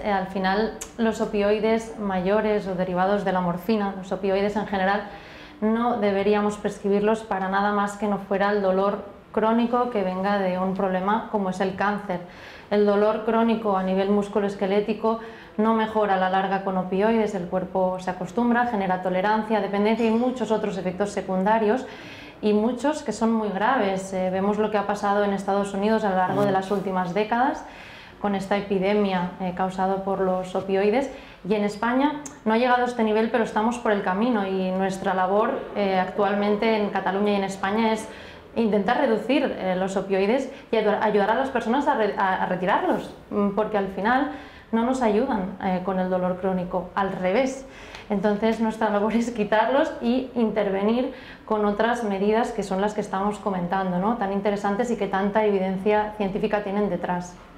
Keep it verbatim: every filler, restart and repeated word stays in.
eh, al final los opioides mayores o derivados de la morfina, los opioides en general, no deberíamos prescribirlos para nada más que no fuera el dolor crónico que venga de un problema como es el cáncer. El dolor crónico a nivel musculoesquelético no mejora a la larga con opioides, el cuerpo se acostumbra, genera tolerancia, dependencia y muchos otros efectos secundarios, y muchos que son muy graves. Eh, vemos lo que ha pasado en Estados Unidos a lo largo de las últimas décadas con esta epidemia eh, causada por los opioides, y en España no ha llegado a este nivel, pero estamos por el camino, y nuestra labor eh, actualmente en Cataluña y en España es intentar reducir eh, los opioides y ayudar a las personas a, re a retirarlos, porque al final no nos ayudan eh, con el dolor crónico, al revés. Entonces nuestra labor es quitarlos y intervenir con otras medidas que son las que estamos comentando, ¿no? Tan interesantes y que tanta evidencia científica tienen detrás.